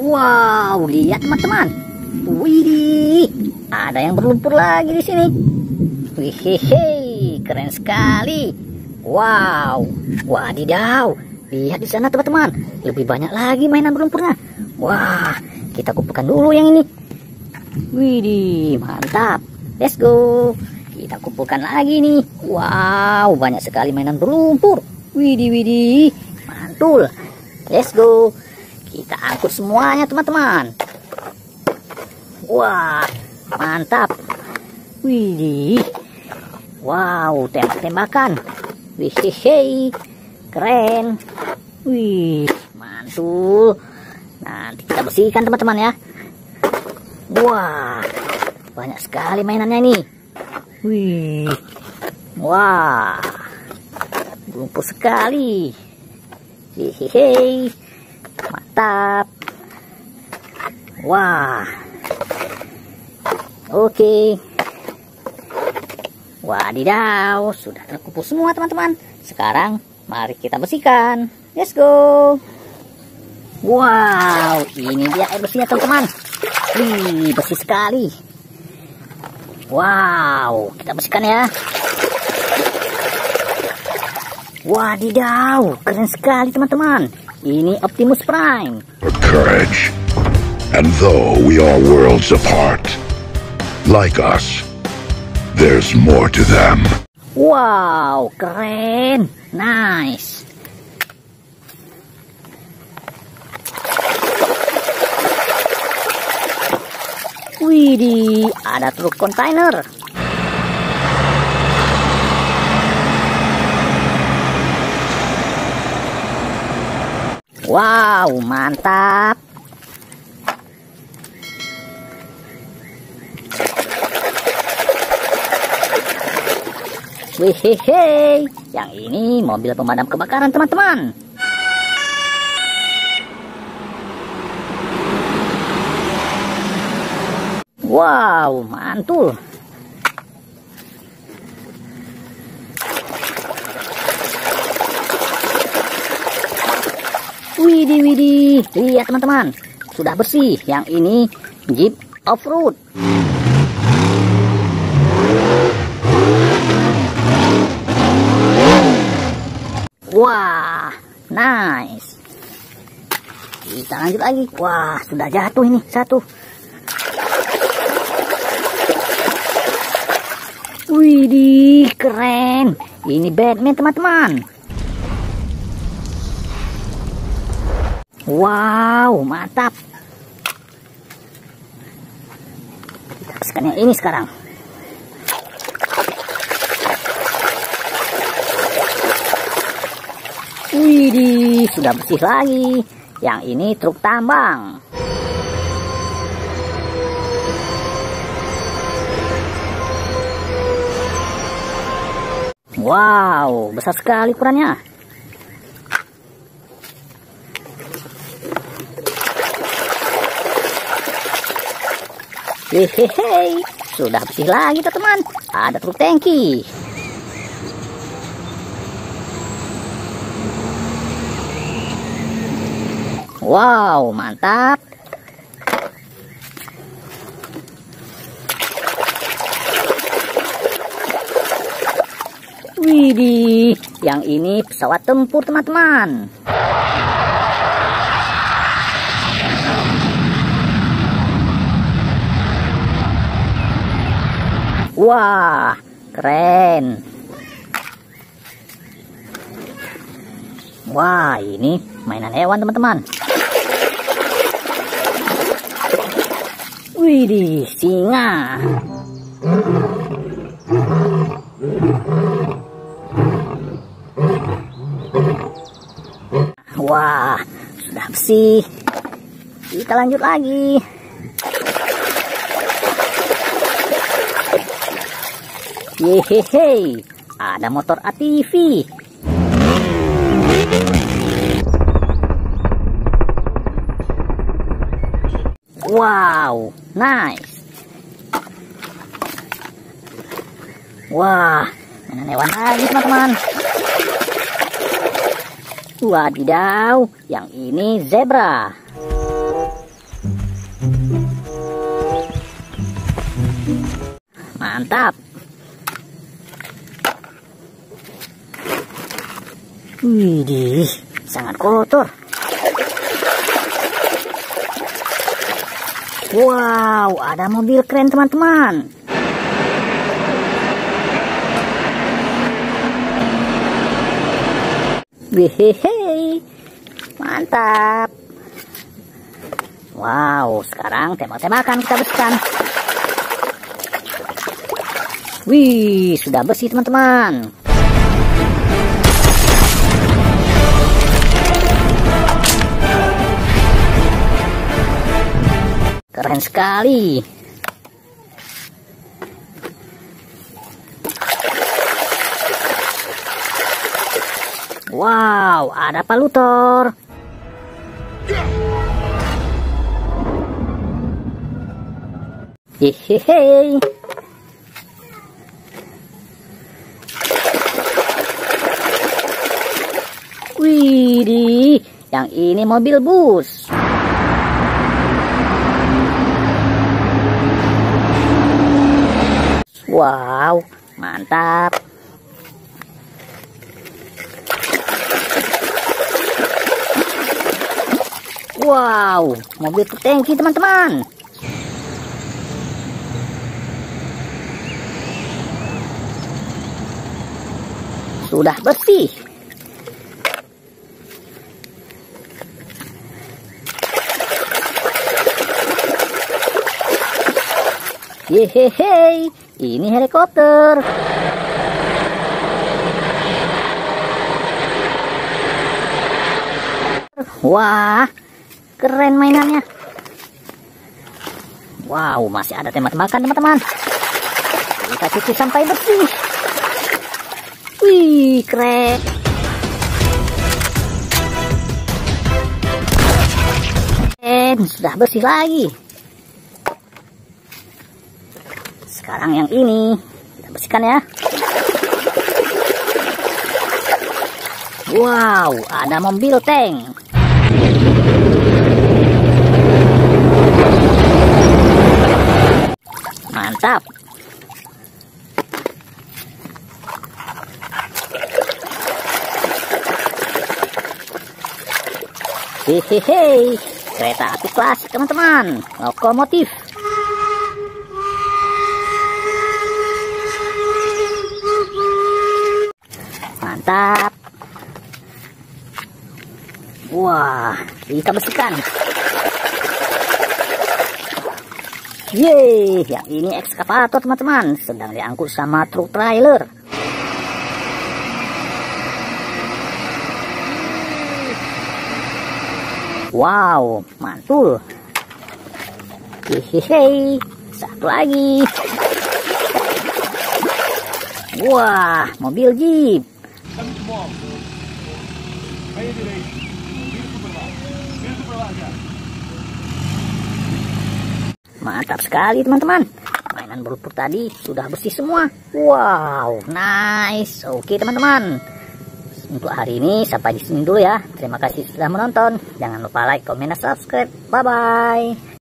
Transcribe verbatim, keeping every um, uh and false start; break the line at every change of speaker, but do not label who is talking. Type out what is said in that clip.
Wow, lihat teman-teman. Wih, ada yang berlumpur lagi di sini. Wih, keren sekali. Wow, wadidaw. Lihat di sana teman-teman. Lebih banyak lagi mainan berlumpurnya. Wah, kita kumpulkan dulu yang ini. Wih, mantap. Let's go. Kita kumpulkan lagi nih. Wow, banyak sekali mainan berlumpur. Widih, widih, mantul. Let's go. Kita angkut semuanya teman-teman. Wah, mantap. Widih. Wow, tembak-tembakan. Wih, hehe. Keren. Wih, mantul. Nanti kita bersihkan teman-teman ya. Wah, banyak sekali mainannya ini. Wih. Wah. Berlumpur sekali. Hehehe. Mantap. Wah. Oke. Wadidaw, sudah terkumpul semua teman-teman. Sekarang mari kita bersihkan. Let's go. Wow, ini dia air bersihnya teman-teman. Wih, bersih sekali. Wow, kita bersihkan ya. Wadidaw, keren sekali teman-teman. Ini Optimus Prime.
Courage. And though we are worlds apart, like us, there's more to them.
Wow, keren. Nice. Widih, ada truk kontainer. Wow, mantap. Wih, yang ini mobil pemadam kebakaran teman-teman. Wow, mantul. Widih, widih, lihat teman-teman, sudah bersih. Yang ini Jeep Off-Road. Wah, nice. Kita lanjut lagi. Wah, sudah jatuh ini satu. Widih, keren. Ini Batman teman-teman. Wow, mantap. Kita bersihkan yang ini sekarang. Widih, sudah bersih lagi. Yang ini truk tambang. Wow, besar sekali ukurannya. Hehehe, sudah bersih lagi teman-teman. Ada truk tangki. Wow, mantap. Widih, yang ini pesawat tempur teman-teman. Wah, keren. Wah, ini mainan hewan teman-teman. Widih, singa. Wah, sudah bersih. Kita lanjut lagi. Yehehe, ada motor A T V. Wow, nice. Wah, mainan hewan lagi teman-teman. Wadidaw, yang ini zebra. Mantap. Widih, sangat kotor. Wow, ada mobil keren teman-teman. Wehehe, mantap. Wow, sekarang tembak-tembakan kita bersihkan. Wih, sudah bersih teman-teman. Keren sekali. Wow, ada palutor. Hehehe. Widih, yang ini mobil bus. Wow, mantap. Wow, mobil tangki teman-teman. Sudah bersih. Yehehe, ini helikopter. Wah, keren mainannya. Wow, masih ada tembak-tembakan teman-teman. Kita cuci sampai bersih. Wih, keren. Dan sudah bersih lagi. Sekarang yang ini kita bersihkan ya. Wow, ada mobil tank. Mantap. Hehehe, kereta api klasik teman-teman, lokomotif. Mantap. Wah, kita bersihkan. Yeay, yang ini ekskavator teman-teman, sedang diangkut sama truk trailer. Wow, mantul. Hehehe, satu lagi. Wah, mobil jeep. Mantap sekali teman-teman. Mainan berlumpur tadi sudah bersih semua. Wow, nice. Oke teman-teman. Untuk hari ini sampai di sini dulu ya. Terima kasih sudah menonton. Jangan lupa like, komen, dan subscribe. Bye bye.